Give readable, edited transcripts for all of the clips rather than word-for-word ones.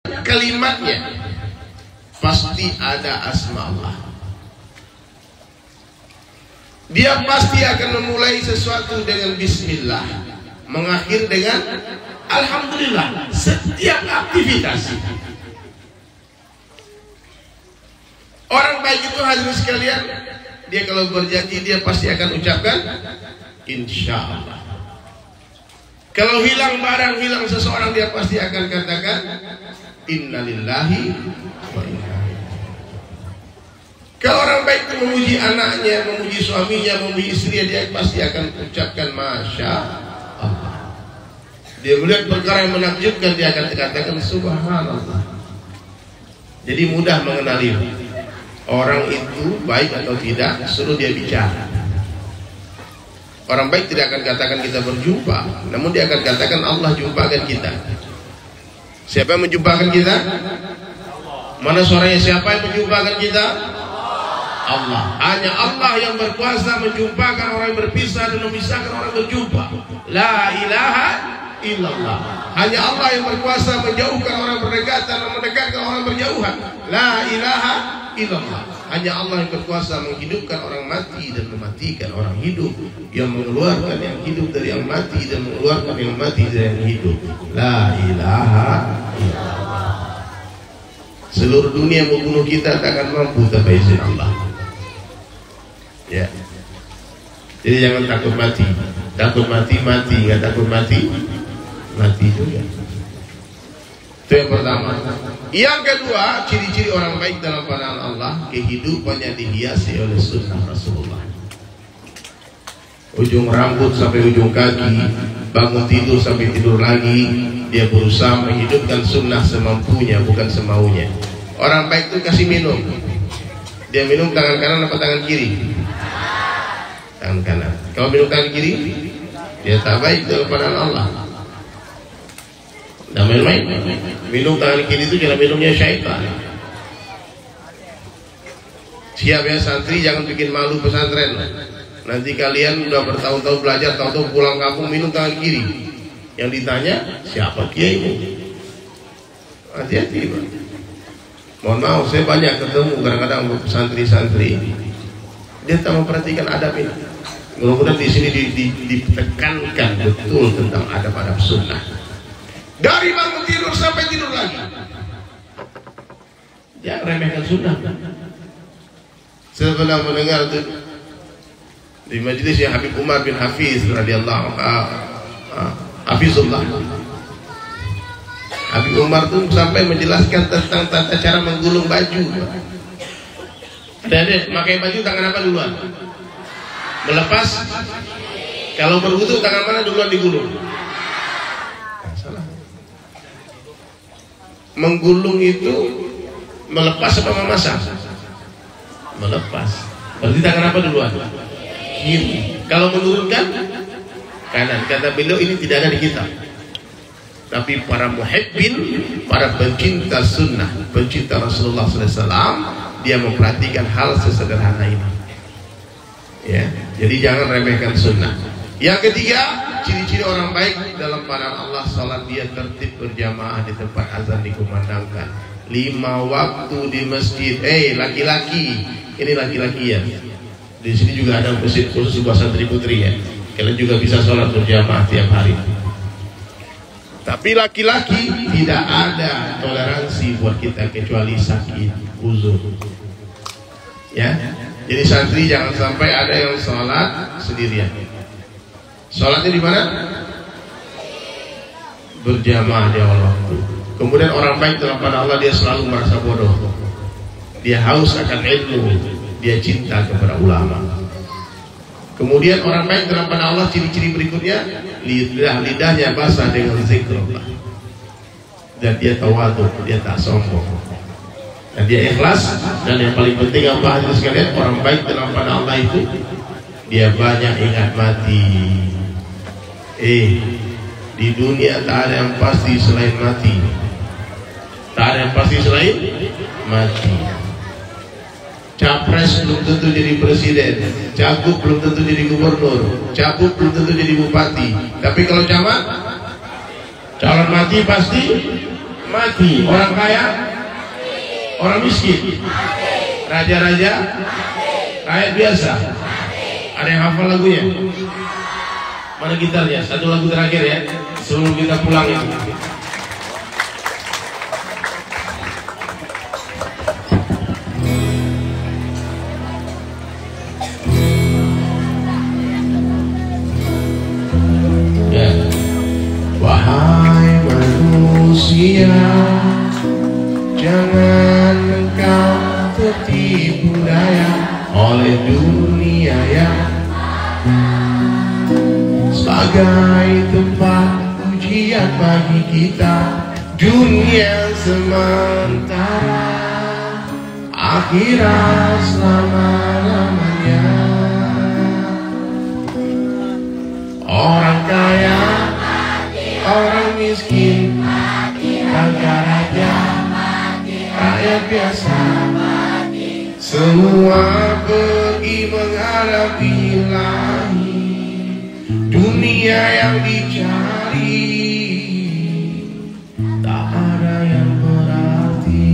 kalimatnya pasti ada asma Allah. Dia pasti akan memulai sesuatu dengan bismillah, mengakhir dengan alhamdulillah. Setiap aktivitas orang baik itu, hadirin sekalian, dia kalau berjanji dia pasti akan ucapkan insya Allah. Kalau hilang barang, hilang seseorang, dia pasti akan katakan innalillahi wa inna ilaihi. Kalau orang baik itu memuji anaknya, memuji suaminya, memuji istrinya, dia pasti akan ucapkan masya Allah. Dia melihat perkara yang menakjubkan, dia akan katakan subhanallah. Jadi mudah mengenali orang itu baik atau tidak, suruh dia bicara. Orang baik tidak akan katakan kita berjumpa, namun dia akan katakan Allah jumpakan kita. Siapa yang menjumpakan kita? Mana suaranya? Siapa yang menjumpakan kita? Allah. Hanya Allah yang berkuasa menjumpakan orang yang berpisah dan memisahkan orang yang berjumpa. La ilaha illallah. Hanya Allah yang berkuasa menjauhkan orang berdekatan dan mendekatkan orang berjauhan. La ilaha illallah. Hanya Allah yang berkuasa menghidupkan orang mati dan mematikan orang hidup, yang mengeluarkan yang hidup dari yang mati dan mengeluarkan yang mati dari yang hidup. La ilaha illallah. Seluruh dunia mau bunuh kita tak akan mampu tanpa izin Allah. Ya. Jadi jangan takut mati. Takut mati, nggak takut mati juga. Itu yang pertama. Yang kedua, ciri-ciri orang baik dalam pandangan Allah, kehidupannya dihiasi oleh sunnah Rasulullah. Ujung rambut sampai ujung kaki, bangun tidur sampai tidur lagi, dia berusaha menghidupkan sunnah semampunya, bukan semaunya. Orang baik itu kasih minum, dia minum tangan kanan apa tangan kiri? Tangan kanan. Kalau minum tangan kiri, dia tak baik dalam pandangan Allah. Nah, main-main. Minum tangan kiri itu jangan minumnya syaitan. Siap ya santri, jangan bikin malu pesantren. Nanti kalian udah bertahun-tahun belajar, tahu-tahu pulang kampung minum tangan kiri. Yang ditanya, siapa kiaimu? Hati-hati, Pak. Mohon maaf, saya banyak ketemu kadang-kadang santri-santri. Dia tak memperhatikan adab ini. Mudah-mudahan di sini ditekankan betul tentang adab-adab sunnah. Dari bangun tidur sampai tidur lagi. Jangan remehkan sunnah. Saya pernah mendengar itu di majelis yang Habib Umar bin Hafiz radhiyallahu Hafizullah. Habib Umar itu sampai menjelaskan tentang tata cara menggulung baju. Ada pakai baju tangan apa duluan? Melepas. Kalau berwudu tangan mana duluan digulung? Salah. Menggulung itu melepas apa memasang? Melepas. Berarti tangan apa duluan? Kiri. Kalau menurunkan kanan. Kata beliau ini tidak ada di kitab. Tapi para muhibbin, para pencinta sunnah, pencinta Rasulullah SAW, dia memperhatikan hal sesederhana ini. Ya, jadi jangan remehkan sunnah. Yang ketiga, ciri-ciri orang baik dalam pandangan Allah, salat dia tertib berjamaah di tempat azan dikumandangkan. 5 waktu di masjid. Laki-laki, ini laki-laki ya. Di sini juga ada masjid khusus buat santri putri ya. Kalian juga bisa sholat berjamaah tiap hari. Tapi laki-laki tidak ada toleransi buat kita kecuali sakit, uzur. Ya, jadi santri jangan sampai ada yang sholat sendirian. Sholatnya di mana? Berjamaah di awal waktu. Kemudian orang baik dalam pandangan Allah, dia selalu merasa bodoh. Dia haus akan ilmu, dia cinta kepada ulama. Kemudian orang baik dalam pandangan Allah, ciri-ciri berikutnya, lidahnya basah dengan zikrullah. Dan dia tawadhu, dia tak sombong. Dan dia ikhlas. Dan yang paling penting apa hadirin sekalian, orang baik dalam pandangan Allah itu dia banyak ingat mati. Di dunia tak ada yang pasti selain mati. Tak ada yang pasti selain mati. Capres belum tentu jadi presiden, cagup belum tentu jadi gubernur, cagup belum tentu jadi bupati. Tapi kalau camat, calon mati pasti mati. Orang kaya, orang miskin, raja-raja, rakyat biasa. Ada yang hafal lagunya? Mana gitarnya? Satu lagu terakhir ya, sebelum kita pulang ya. Wahai manusia, jangan engkau tertipu daya oleh dunia yang sebagai tempat ujian bagi kita. Dunia sementara, akhirat selama-lamanya. Orang kaya, orang miskin, raja-raja, rakyat biasa, semua pergi menghadapi ilahi. Dunia yang dicari tak ada yang berarti.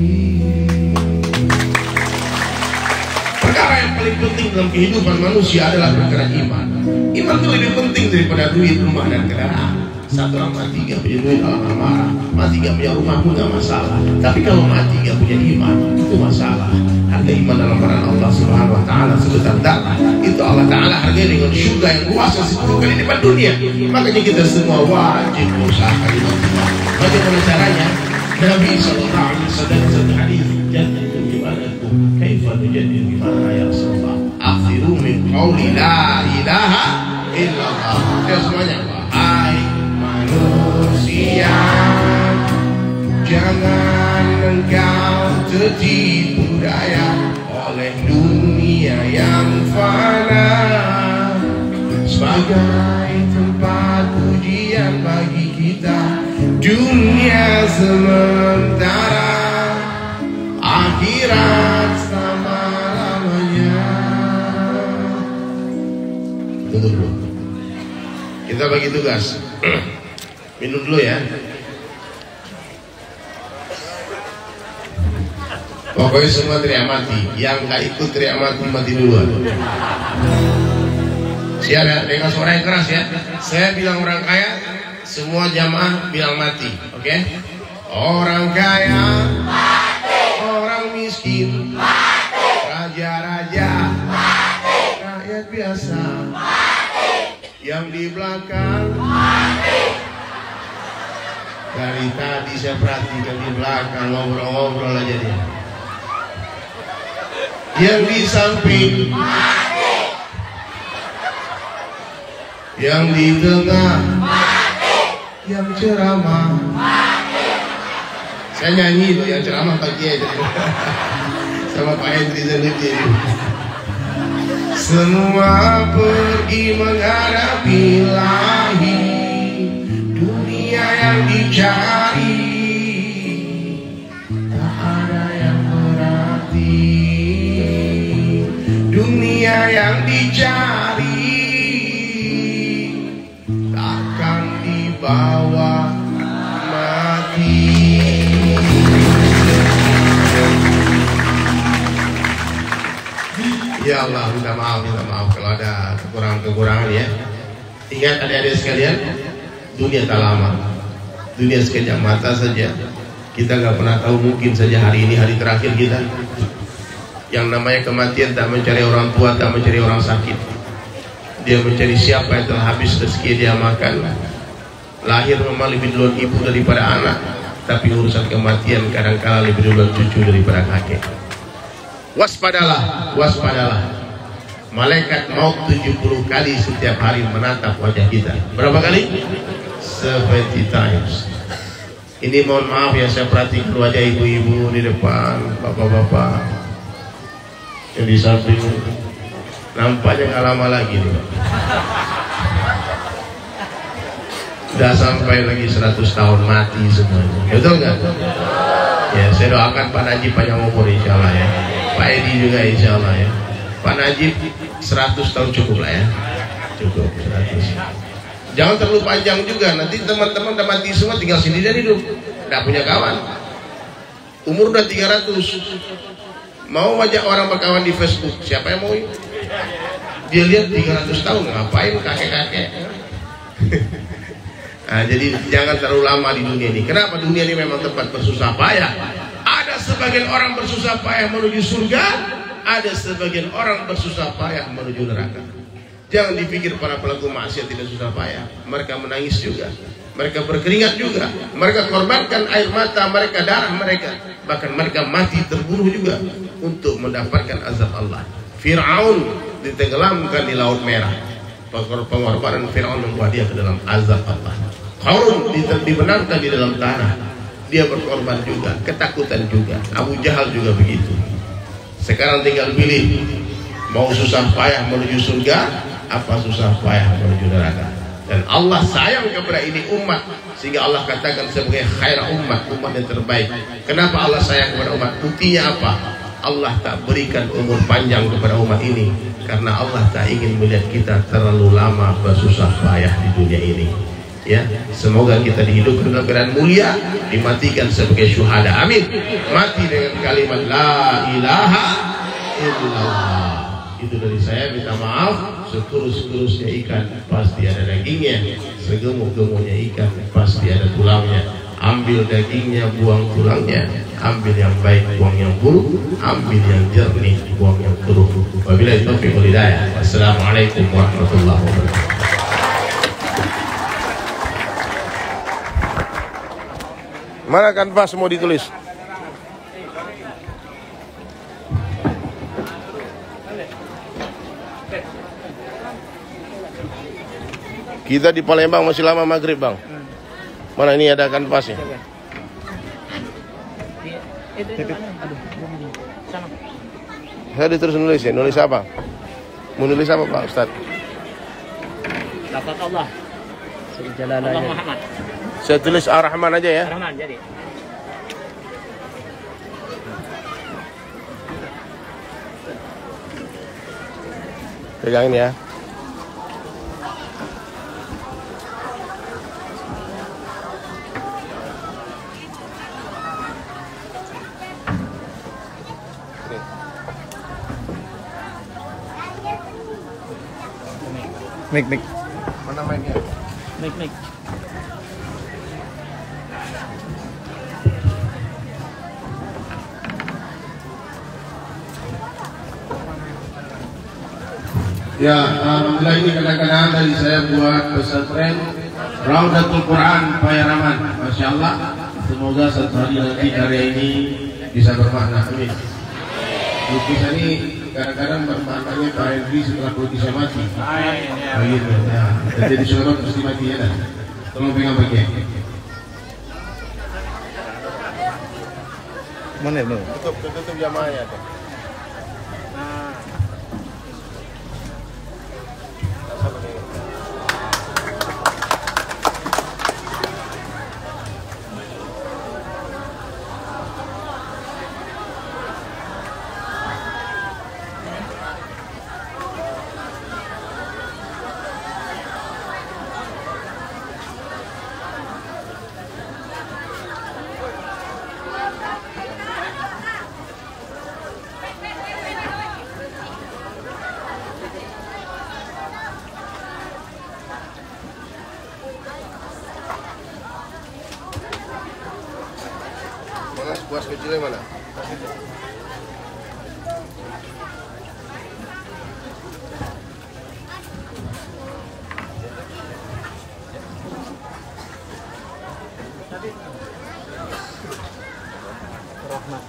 Perkara yang paling penting dalam kehidupan manusia adalah perkara iman. Iman itu lebih penting daripada duit, rumah, dan kendaraan. Satu orang mati gak punya duit, Allah marah. Mati gak punya rumah pun gak masalah. Tapi kalau mati gak punya iman, itu masalah. Harga iman dalam peran Allah Subhanahu Wa Taala sebesar darah. Itu Allah Taala harga dengan surga yang luas 10 kali lipat dunia. Makanya kita semua wajib berusaha iman. Bagaimana caranya? Nabi Sallallahu Alaihi Wasallam satu hadis, jannatu gimana itu? Kaifa nujadil gimana ya Rasulullah? Akhirul min qawli la ilaha illallah. Kita semuanya, wahai manusia, jangan engkau tertipu daya oleh dunia yang fana, sebagai tempat ujian bagi kita. Dunia sementara, akhirat selama-lamanya. Tunggu dulu, kita bagi tugas. Minum dulu ya. Pokoknya semua teriak mati. Yang gak ikut teriak mati, mati duluan. Siap ya, dengan suara yang keras ya. Saya bilang orang kaya, semua jamaah bilang mati. Oke? Orang kaya mati, orang miskin mati, raja-raja mati, rakyat biasa mati, yang di belakang mati. Dari tadi saya perhatikan di belakang ngobrol-ngobrol aja dia. Yang di samping mati, yang di tengah mati, yang ceramah mati. Saya nyanyi loh, yang ceramah pagi aja sama Pak Hendri Zanuddin. Semua pergi menghadapi ilahi. Dunia yang dicari tak ada yang berarti. Dunia yang dicari takkan dibawa mati. Ya Allah, minta maaf kalau ada kekurangan-kekurangan ya. Ingat adik-adik sekalian, dunia tak lama, dunia sekejap mata saja. Kita nggak pernah tahu, mungkin saja hari ini hari terakhir kita. Yang namanya kematian tak mencari orang tua, tak mencari orang sakit. Dia mencari siapa yang telah habis rezeki dia makan. Lahir memang lebih duluan ibu daripada anak, tapi urusan kematian kadang-kala lebih duluan cucu daripada kakek. Waspadalah, waspadalah. Malaikat maut 70 kali setiap hari menatap wajah kita. Berapa kali? 70 times. Ini mohon maaf ya, saya perhatikan wajah ibu-ibu di depan, bapak-bapak yang di samping. Nampaknya nggak lama lagi nih. Udah sampai lagi 100 tahun mati semuanya. Betul nggak? Ya, saya doakan Pak Najib panjang umur insya Allah ya. Pak Edi juga insya Allah ya. Pak Najib 100 tahun cukup lah ya. Cukup 100. Jangan terlalu panjang juga, nanti teman-teman udah mati semua, tinggal sendirian hidup, nggak punya kawan. Umur udah 300, mau ajak orang berkawan di Facebook, siapa yang mau? Dia lihat 300 tahun, ngapain kakek-kakek? Nah, jadi jangan terlalu lama di dunia ini. Kenapa? Dunia ini memang tempat bersusah payah. Ada sebagian orang bersusah payah menuju surga, ada sebagian orang bersusah payah menuju neraka. Jangan dipikir para pelaku maksiat tidak susah payah. Mereka menangis juga, mereka berkeringat juga, mereka korbankan air mata mereka, darah mereka, bahkan mereka mati terbunuh juga untuk mendapatkan azab Allah. Fir'aun ditenggelamkan di Laut Merah, pengorbanan Fir'aun membawa dia ke dalam azab Allah. Qarun dibenamkan di dalam tanah, dia berkorban juga, ketakutan juga. Abu Jahal juga begitu. Sekarang tinggal pilih, mau susah payah menuju surga, apa susah payah menuju neraka. Dan Allah sayang kepada ini umat, sehingga Allah katakan sebagai khair umat, umat yang terbaik. Kenapa Allah sayang kepada umat? Buktinya apa? Allah tak berikan umur panjang kepada umat ini karena Allah tak ingin melihat kita terlalu lama bersusah payah di dunia ini. Ya, semoga kita dihidupkan dalam keadaan mulia, dimatikan sebagai syuhada. Amin. Mati dengan kalimat la ilaha illallah. Itu dari saya, minta maaf. Sekurus-kurusnya ikan pasti ada dagingnya, segemuk-gemuknya ikan pasti ada tulangnya. Ambil dagingnya, buang tulangnya. Ambil yang baik, buang yang buruk. Ambil yang jernih, buang yang keruh. Wabillahi taufiq wal hidayah. Wassalamualaikum warahmatullahi wabarakatuh. Mana kanvas mau ditulis? Kita di Palembang masih lama maghrib, Bang. Mana ini ada kanvasnya? Saya ditulis nulis ya. Nulis apa? Mau nulis apa, Pak Ustaz? Lafaz Allah. Allah Muhammad. Saya tulis Ar-Rahman aja ya. Ar-Rahman jadi. Pegangin ya. Mik. Mana mainnya? Mik. Ya, alhamdulillah ini kadang-kadang dari saya buat pesantren Raudatul Quran Payaraman. Masya Allah, semoga satu hari nanti karya ini bisa bermakna. Amin. Lukisan ini kadang-kadang bermaknanya Pak Henry setelah politisnya mati. Begitu ya. Jadi suara terus mati ya. Tolong pegang bagian. Mana itu? Tutup jamaahnya tuh. Mana sepuas kecilnya mana? Rahmat.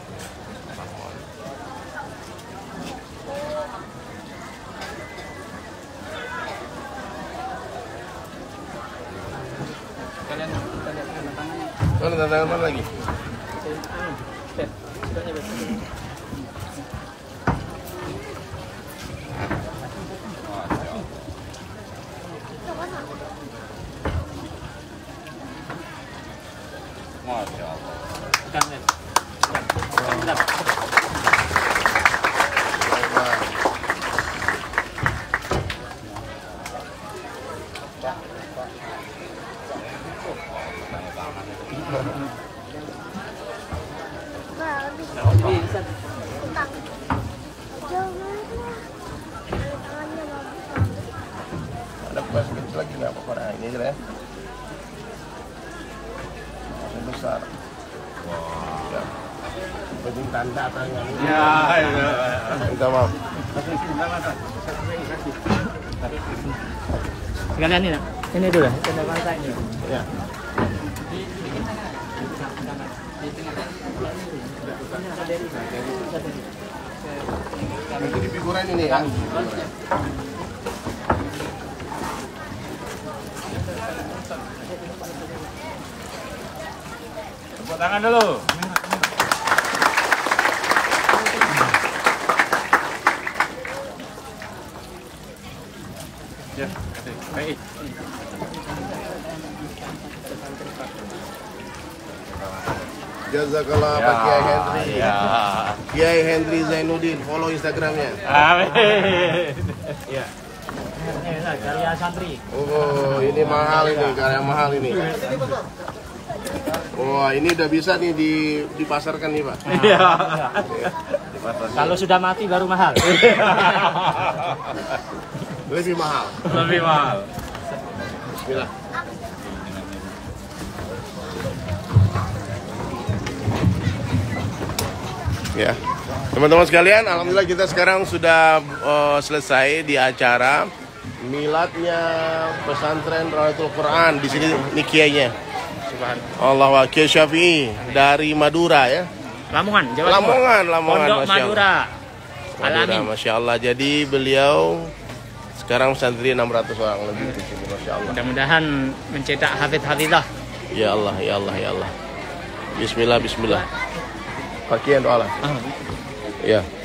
Kalian lihat tanda tangannya. Mana tanda tangan mana lagi? Masya Allah. Ada kue kecil lagi nggak apa-apa, nah, ini aja lah ya. Yang besar. Wow. Ya. Penting tanda tangan. Ya, ya. Minta maaf. Sekalian ini, nak. Ini dulu, tanda bangsa ini. Ya. Jadi figuran ini ya. Tepuk tangan dulu. Ya, baik. Jazakallah Pak Kiai Henry. Ya. Kiai Henry Zainuddin, follow Instagramnya. Amin. Ya. Karya santri. Oh, ini mahal ini, karya mahal ini. Wah, ini udah bisa nih dipasarkan nih Pak. Iya. Kalau sudah mati baru mahal. Lebih mahal. Lebih mahal. Bismillah. Ya, teman-teman sekalian, alhamdulillah kita sekarang sudah selesai di acara miladnya pesantren Rawdatul Quran. Di sini nih kiainya. Allah Kiai Syafi'i dari Madura ya. Lamongan, Jawa Timur. Lamongan, Pondok Masya Allah. Madura. Alamin. Masya Allah. Jadi beliau sekarang santri 600 orang lebih di sini, Masya Allah. Mudah-mudahan mencetak hafid-hafidah. Ya Allah, ya Allah, ya Allah. Bismillah, Bismillah. Pakian doa lah. Ya.